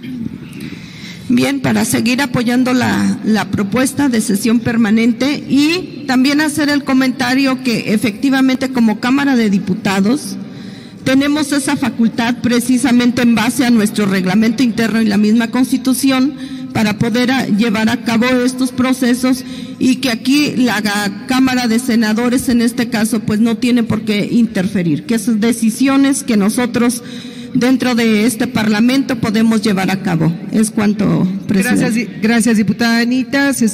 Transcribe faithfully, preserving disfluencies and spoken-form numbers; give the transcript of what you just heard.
Bien, para seguir apoyando la, la propuesta de sesión permanente y también hacer el comentario que efectivamente como Cámara de Diputados tenemos esa facultad precisamente en base a nuestro reglamento interno y la misma Constitución para poder a, llevar a cabo estos procesos y que aquí la Cámara de Senadores en este caso pues no tiene por qué interferir, que esas decisiones que nosotros dentro de este Parlamento podemos llevar a cabo. Es cuanto, presidente. Gracias, gracias diputada Anita.